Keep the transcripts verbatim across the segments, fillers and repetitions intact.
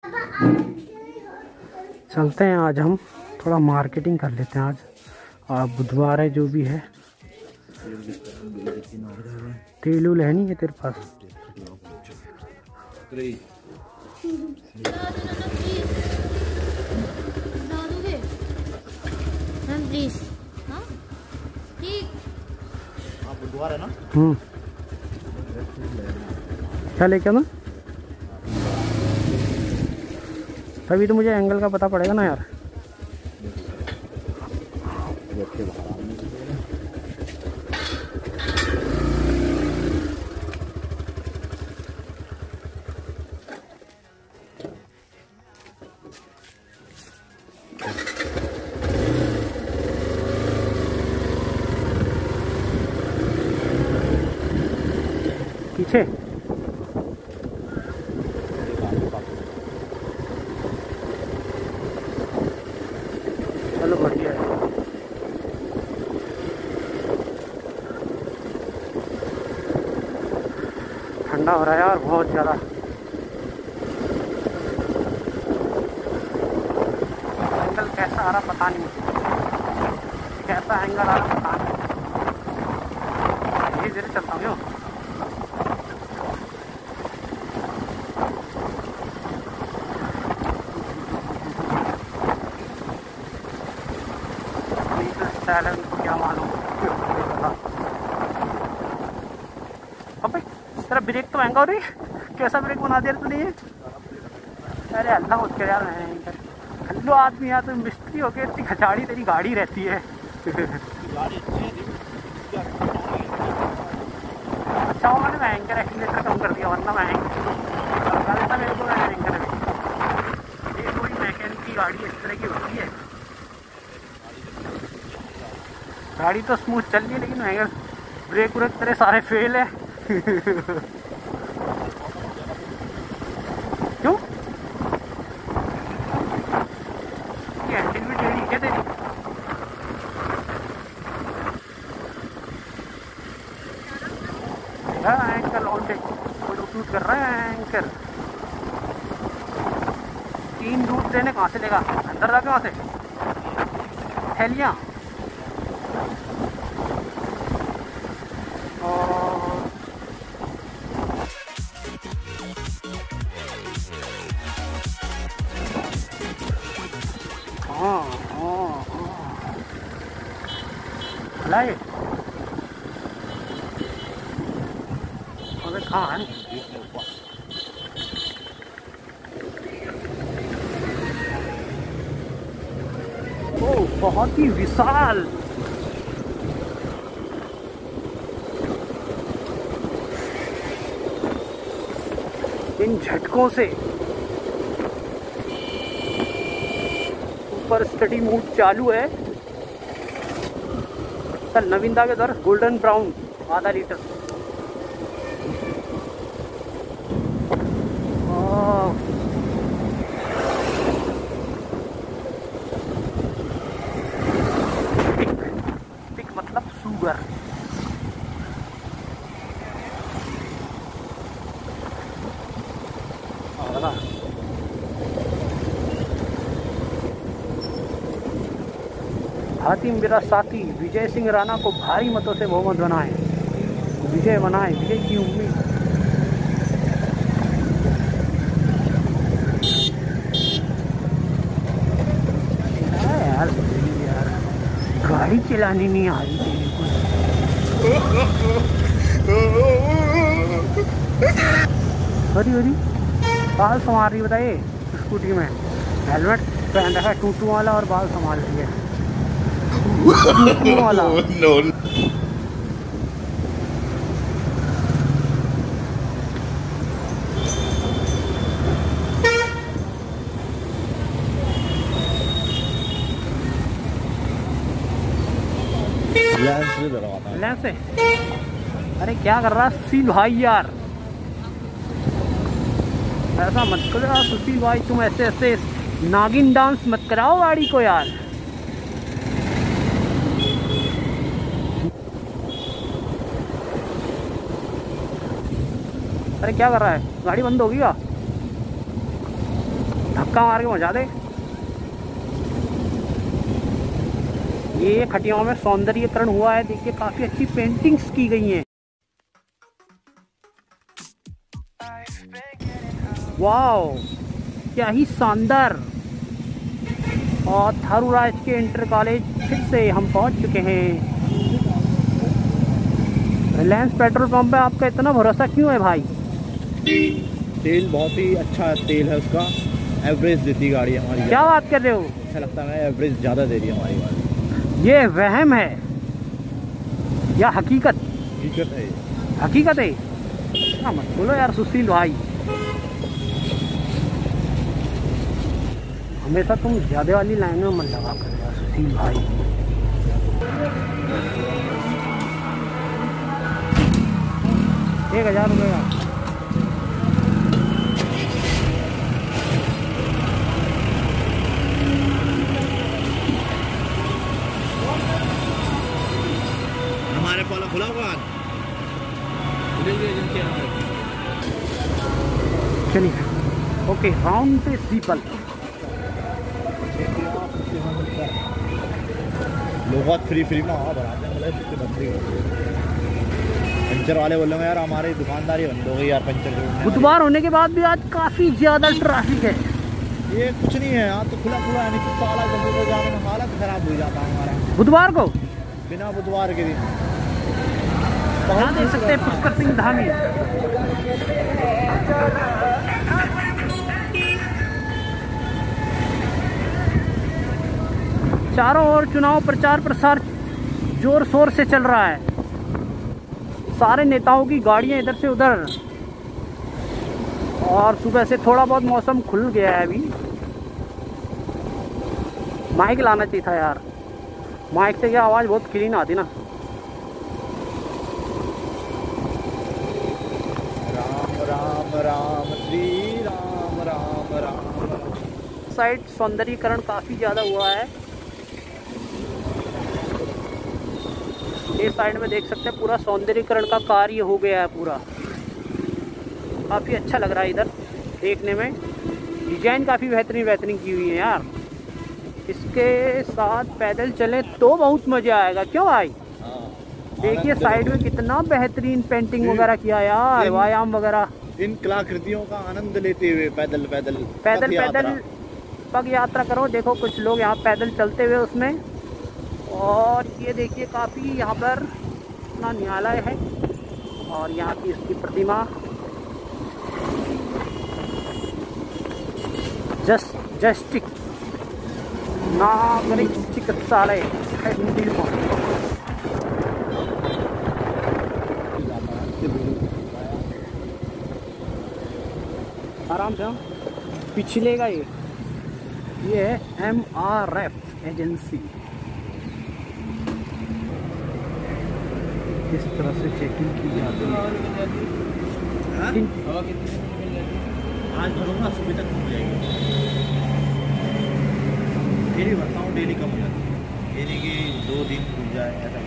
चलते हैं आज हम थोड़ा मार्केटिंग कर लेते हैं। आज आज बुधवार है जो भी है। तेल उल है नहीं है तेरे पास? प्लीज। हाँ ठीक। बुधवार है ना? हम्म क्या लेके ना, तभी तो मुझे एंगल का पता पड़ेगा ना यार। पीछे चलो बढ़िया है। ठंडा हो रहा है यार बहुत ज़्यादा। एंगल कैसा आ रहा पता नहीं, कैसा एंगल आ रहा पता नहीं। धीरे धीरे चलता हूँ। क्या मालूम। अबे तेरा ब्रेक तो महंगा हो रही है, कैसा ब्रेक बना दिया तूने ये? अरे अल्लाह उसके यार, हेलो आदमी यार, तुम मिस्त्री हो के इतनी खचाड़ी तेरी गाड़ी रहती है। अच्छा वो मैंने मैं एंकर एक्सीलेटर कम कर दिया, वरना मैं लगा देता मेरे को एंकर में। ये कोई मैकेनिक की गाड़ी इस तरह की होती है। गाड़ी तो स्मूथ चल रही है लेकिन अगर ब्रेक व्रेक तेरे सारे फेल है। क्यों? ये हैंडल भी टेढ़ी है तेरी। एंकर ऑन डे शूट कर रहा है एंकर। तीन रूट देने कहाँ से लेगा? अंदर जाके वहाँ से थैलियाँ। हाँ हाँ हाँ ये अबे कहाँ है? ओ बहुत ही विशाल। इन झटकों से ऊपर स्टडी मूड चालू है। सर नविंदा के दर गोल्डन ब्राउन आधा लीटर। पिक पिक मतलब सुगर। हातिम मेरा साथी विजय सिंह राणा को भारी मतों से बहुमत बनाए। विजय बनाए, विजय की उम्मीद। यार यार गाड़ी चलानी नहीं आ रही तेरे को। अरे अरे बाल संभाल रही बताइए स्कूटी में। हेलमेट पहन रखा है टूटू वाला और बाल संभाल रही है वाला। no. लेंस से अरे क्या कर रहा सुशील भाई यार? ऐसा मत करो यार सुशील भाई, तुम ऐसे ऐसे नागिन डांस मत कराओ गाड़ी को यार। अरे क्या कर रहा है? गाड़ी बंद होगी क्या? धक्का मार के पहुँचा दे। ये खटियाओं में सौंदर्यीकरण हुआ है, देखिए काफी अच्छी पेंटिंग्स की गई हैं। वाओ, क्या ही शानदार। और थारू राज के इंटर कॉलेज फिर से हम पहुंच चुके हैं। रिलायंस पेट्रोल पंप पे आपका इतना भरोसा क्यों है भाई? तेल बहुत ही अच्छा तेल है, उसका एवरेज देती गाड़ी हमारी। क्या बात कर रहे हो? ऐसा लगता है एवरेज ज़्यादा दे रही है हमारी गाड़ी। ये वहम है या हकीकत? हकीकत है। हकीकत है। हाँ मत बोलो यार सुशील भाई, हमेशा तुम ज्यादा वाली लाइन में मन लगा कर यार सुशील भाई। एक हजार रुपये का हमारे पाला खुला हुआ। चलिए ओके, राउंड पे सीपल। लोग फ्री फ्री में हवा भराते हैं, मतलब बंदी पंचर वाले बोल रहे यार हमारी दुकानदारी बंद हो गई यार पंचर जोड़ने। बुधवार होने के बाद भी आज काफी ज्यादा ट्रैफिक है। ये कुछ नहीं है यहाँ तो खुला खुला है, नहीं तो ताला जल्दी को जाने में हालत खराब हो जाता है हमारा। बुधवार को बिना बुधवार के दिन यहाँ देख सकते हैं पुष्कर सिंह धामी। चारों ओर चुनाव प्रचार प्रसार जोर शोर से चल रहा है। सारे नेताओं की गाड़ियां इधर से उधर, और सुबह से थोड़ा बहुत मौसम खुल गया है। अभी माइक लाना चाहिए था यार, माइक से क्या आवाज़ बहुत क्लीन आती ना। राम राम राम श्री राम राम राम। साइड सौंदर्यीकरण काफ़ी ज़्यादा हुआ है। इस साइड में देख सकते हैं पूरा सौंदर्यीकरण का कार्य हो गया है पूरा। काफ़ी अच्छा लग रहा है इधर देखने में। डिजाइन काफ़ी बेहतरीन बेहतरीन की हुई है यार। इसके साथ पैदल चले तो बहुत मज़ा आएगा, क्यों भाई? देखिए साइड में कितना बेहतरीन पेंटिंग वगैरह किया यार, व्यायाम वगैरह। इन कलाकृतियों का आनंद लेते हुए पैदल पैदल पैदल पैदल पग यात्रा करो। देखो कुछ लोग यहाँ पैदल चलते हुए उसमें। और ये देखिए काफ़ी यहाँ पर अपना न्यायालय है और यहाँ की इसकी प्रतिमा जस्ट जस्टिक नागरिक चिकित्सालय है हिंदी में। आराम से हम पिछले का ये ये है एम आर एफ एजेंसी। किस तरह से चेकिंग की जाती है। आज भरूंगा सुबह तक हो जाएगी। डेली भरता हूँ, डेली कम हो जाती है, डेली की दो दिन रुक जाए ऐसा।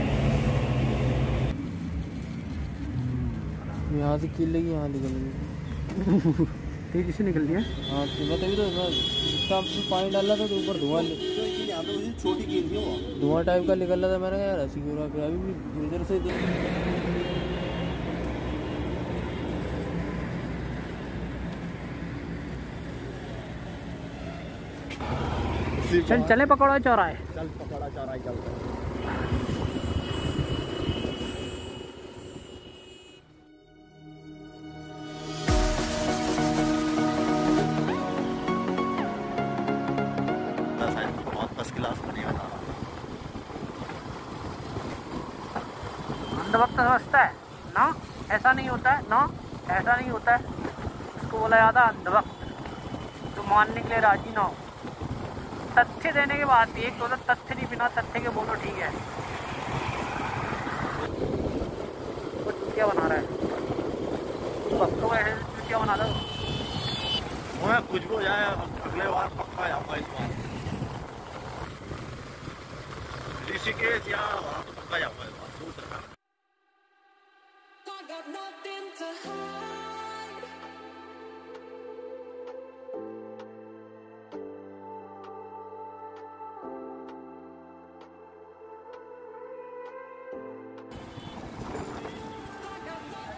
यहाँ से कील लगी, यहाँ निकल तेजी से निकल दिया। हाँ तो तभी तो जितना पानी डाल रहा था तो ऊपर धुआं छोटी कील थी वो, धुआं टाइप का निकल रहा था। मैंने कहा यार ऐसी क्यों रहा, अभी भी इधर से चल चले पकौड़ा चौराहे। चल पकौड़ा चौराहे चलते हैं। बहुत फर्स्ट क्लास बनेगा ना। अंधभक्त समझता है ना, ऐसा नहीं होता है ना, ऐसा नहीं होता है। उसको बोला जाता है अंधभक्त, तो मानने के लिए राजी ना हो। तथ्य देने के बाद भी एक तो तथ्य नहीं, बिना तथ्य के बोलो ठीक है। वो चुटिया बना रहा है, भक्तों को ऐसे चुटिया बना दो। मैं कुछ भी हो जाए अगले बार पक्का जाऊंगा इस बार ऋषिकेश या वहाँ तो पक्का जाऊंगा इस बार दूर तक।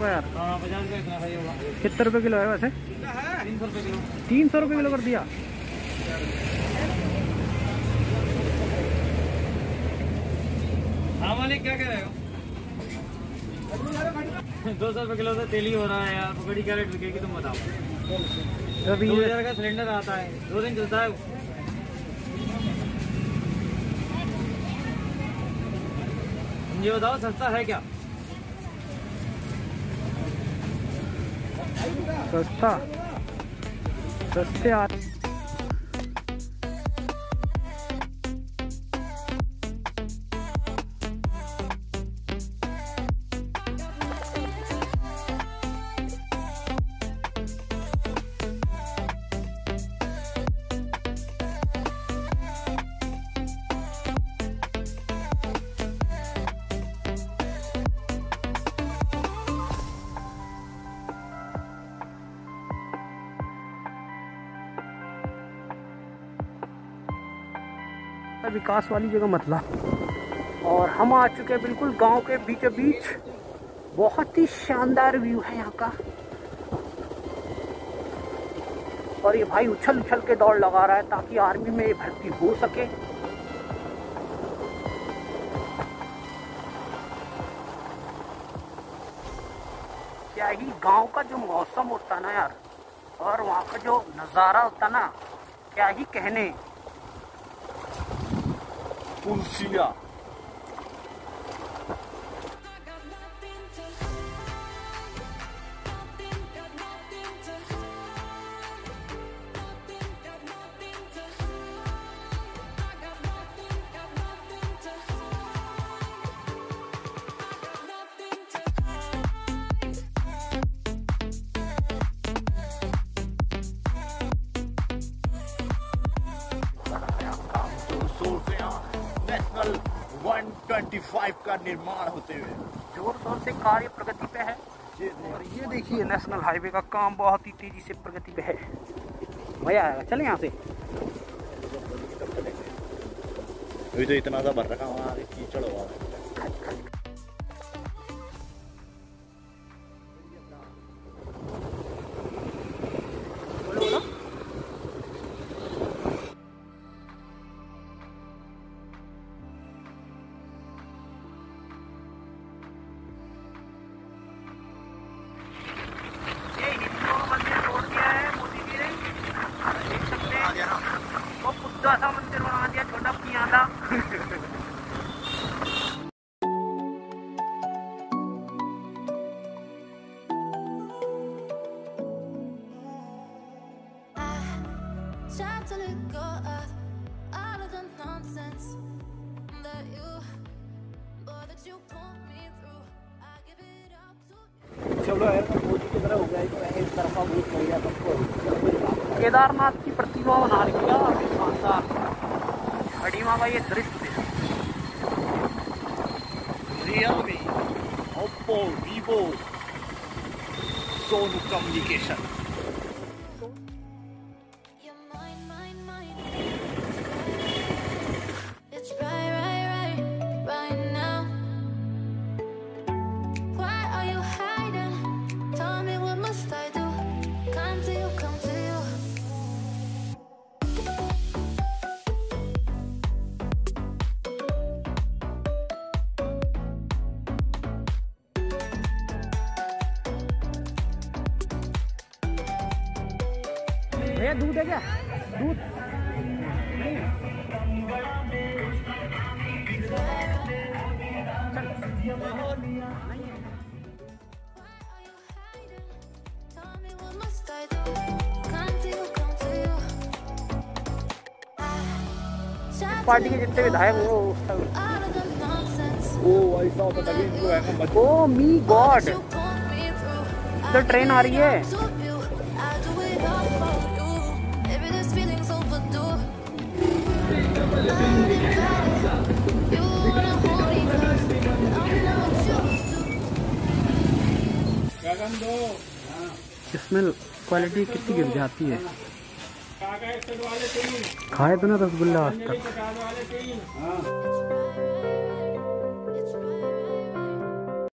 इसको यार। हाँ पचास रुपये इतना सही होगा। कितने रुपए किलो है वैसे? तीन सौ रुपये किलो। तीन सौ रुपये किलो कर दिया। हाँ मालिक क्या कह रहे हो? दो सौ रुपये किलो से तेल ही हो रहा है यार। पकड़ी क्या रेट बिकेगी तुम बताओ? अभी दो हजार का सिलेंडर आता है, दो दिन चलता है। ये बताओ सस्ता है क्या? सस्ता सस्ते आ विकास वाली जगह मतला। और हम आ चुके हैं बिल्कुल गांव के बीचों बीच। बहुत ही शानदार व्यू है यहाँ का। और ये भाई उछल उछल के दौड़ लगा रहा है ताकि आर्मी में ये भर्ती हो सके। क्या ही गांव का जो मौसम होता ना यार, और वहाँ का जो नज़ारा होता ना, क्या ही कहने। पुलसिया नेशनल एक सौ पच्चीस का निर्माण होते हुए जोर शोर से कार्य प्रगति पे है। और ये देखिए नेशनल हाईवे का काम बहुत ही तेजी से प्रगति पे है। भैया आएगा, चले यहाँ से। अभी तो इतना सा भर रखा वहाँ आगे कीचड़ हुआ है। सा मंदिर बना दिया, छोटा पियाला। चलो यार मोदी की तरह हो गया है, इस तरफा बहुत बढ़िया सबको। केदारनाथ की प्रतिमा बना रही है शानदार। खड़ी माँ का ये दृश्य। Realme, Oppo, Vivo, Sonu communication. भैया दूध है क्या? दूध पार्टी के जितने विधायक हो ओ ऐसा होता तभी इनको है। ओ मी गॉड, तो ट्रेन आ रही है। इसमें क्वालिटी कितनी गिर जाती है। खाए तो ना रसगुल्ला आज तक।